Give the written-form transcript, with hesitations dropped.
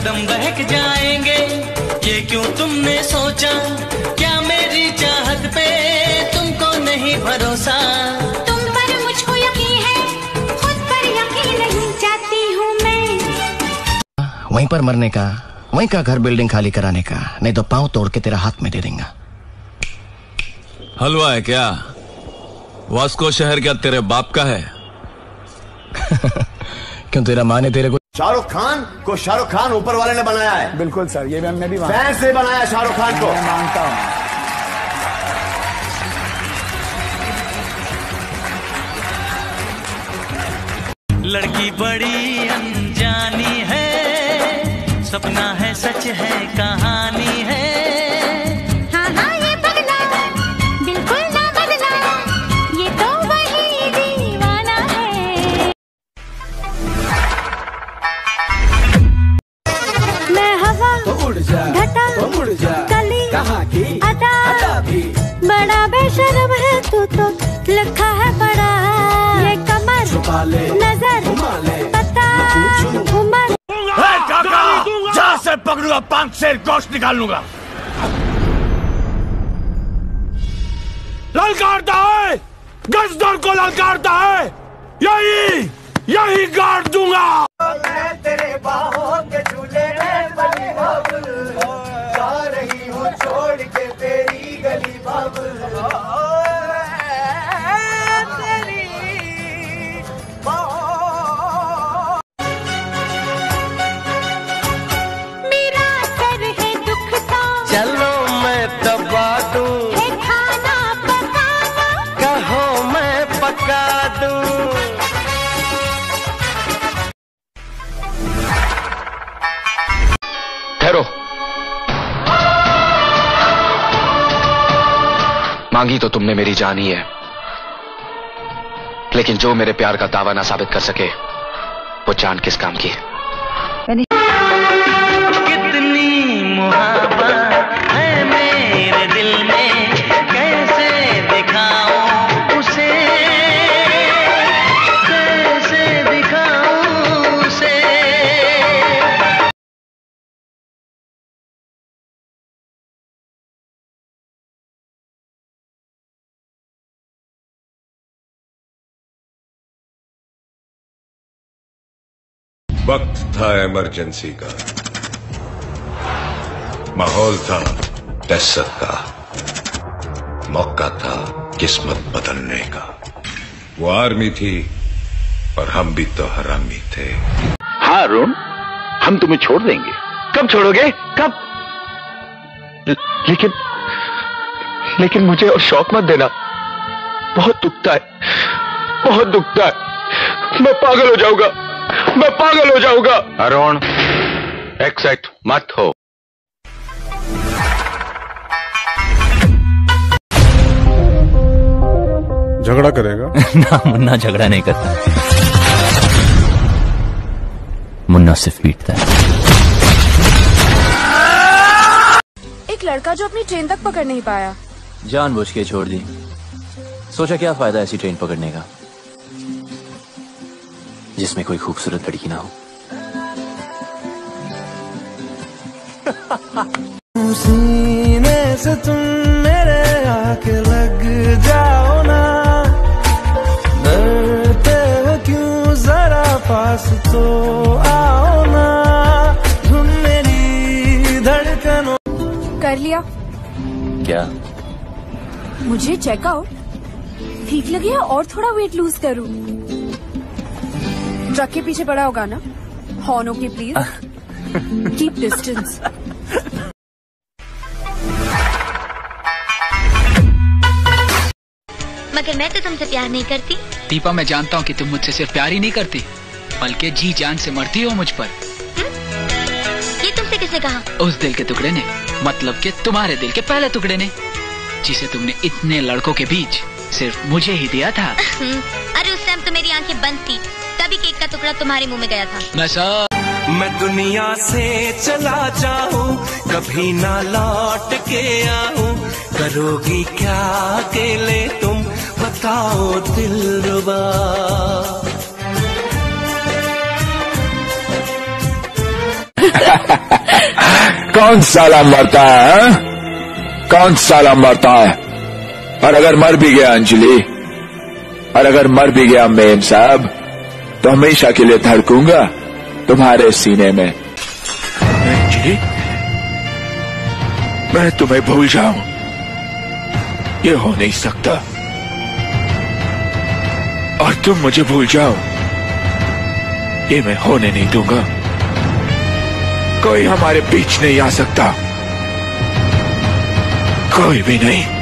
कदम बहक जाएंगे, ये क्यों तुमने सोचा? क्या मेरी चाहत पे तुमको नहीं भरोसा? तुम पर मुझको यकीन है, खुद पर यकीन नहीं, चाहती हूँ मैं वहीं पर मरने का, वहीं का घर बिल्डिंग खाली कराने का, नहीं तो पाँव तोड़ के तेरा हाथ में दे देंगे। हलवा है क्या? वास्को शहर क्या तेरे बाप का है? क्यों तेरा माँ ने तेरे को? शाहरुख खान को शाहरुख खान ऊपर वाले ने बनाया है। बिल्कुल सर, ये मैं भी फैन से बनाया शाहरुख खान को, मैं मानता हूँ। लड़की बड़ी अनजानी है, सपना है सच है कहानी है। हाँ हाँ ये पगला बिल्कुल ना बदला, ये तो वही दीवाना है। मैं हवा तो उड़ जा, घटा तो उड़ जा, कली कहाँ की अदा भी बड़ा बेशर्म है तू तो, लिखा है बड़ा ये कमर, छुपा ले नजर घुमा ले, पता उमर। जहाँ से पकड़ूंगा 5 सेर गोश्त निकाल लूंगा। ललकारता है, गजदर को ललकारता है, यही गाड़ दूंगा। मैं तेरे बाहों के झूले में बनी बाबुल, जा रही हूँ छोड़ के तेरी गली बाबुल। तेरी मेरा सर है दुखता, चलो मैं दबा दूं, है खाना पकाना, कहो मैं पका दूं। ठहरो, मांगी तो तुमने मेरी जान ही है, लेकिन जो मेरे प्यार का दावा ना साबित कर सके वो जान किस काम की? कितनी मुहब्बत है मेरे दिल में, कैसे दिखाऊं उसे, कैसे दिखाऊं उसे। वक्त था इमरजेंसी का, माहौल था दहशत का, मौका था किस्मत बदलने का। वो आर्मी थी और हम भी तो हरामी थे। हाँ अरुण, हम तुम्हें छोड़ देंगे। कब छोड़ोगे? कब? लेकिन मुझे और शौक मत देना, बहुत दुखता है, बहुत दुखता है। मैं पागल हो जाऊंगा, मैं पागल हो जाऊंगा। अरुण, एक्साइट मत हो। झगड़ा करेगा? ना मुन्ना झगड़ा नहीं करता, मुन्ना सिर्फ पीटता है। एक लड़का जो अपनी ट्रेन तक पकड़ नहीं पाया, जानबूझ के छोड़ दी। सोचा क्या फायदा ऐसी ट्रेन पकड़ने का जिसमें कोई खूबसूरत लड़की ना हो। सीने से तुम मेरे आके लग जाओ ना, डरते हो क्यों, जरा पास तो आओ ना, तुम मेरी धड़कनों। कर लिया क्या? मुझे चेकआउट ठीक लगी है और थोड़ा वेट लूज करूं। ट्रक के पीछे पड़ा होगा ना, हॉर्न की प्लीज, कीप डिस्टेंस। मगर मैं तो तुमसे प्यार नहीं करती। दीपा, मैं जानता हूँ कि तुम मुझसे सिर्फ प्यार ही नहीं करती बल्कि जी जान से मरती हो मुझ पर। ये तुमसे किसने कहा? उस दिल के टुकड़े ने, मतलब कि तुम्हारे दिल के पहले टुकड़े ने, जिसे तुमने इतने लड़कों के बीच सिर्फ मुझे ही दिया था। अरे उस टाइम तो मेरी आंखें बंद थी, तभी केक का टुकड़ा तुम्हारे मुंह में गया था। मैं दुनिया से चला जाऊं, कभी ना लौट के आऊं, करोगी क्या अकेले तुम, बताओ दिलरुबा। कौन साला मरता है? कौन साला मरता है? और अगर मर भी गया अंजलि, और अगर मर भी गया मेम साहब, तो हमेशा के लिए धड़कूंगा तुम्हारे सीने में। अंजलि, मैं तुम्हें भूल जाऊं, ये हो नहीं सकता। और तुम मुझे भूल जाओ, ये मैं होने नहीं दूंगा। कोई हमारे बीच नहीं आ सकता, कोई भी नहीं।